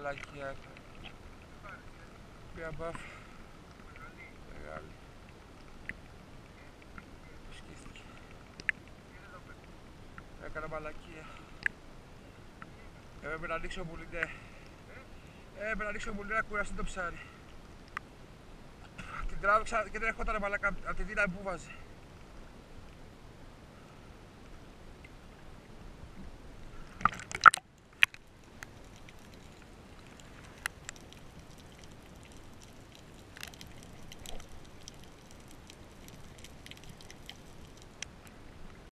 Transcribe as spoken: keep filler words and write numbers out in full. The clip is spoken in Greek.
μαλακία. Μια μπάφ. Μεγάλη. Σκίστηκε. Έκανα μαλακία. Έπρεπε να ανοίξω μουλινέ. Έπρεπε να ανοίξω μουλινέ να κουραστεί το ψάρι. Την τράβηξα και δεν ερχόταν μαλακά από τη δύναμη που βάζει.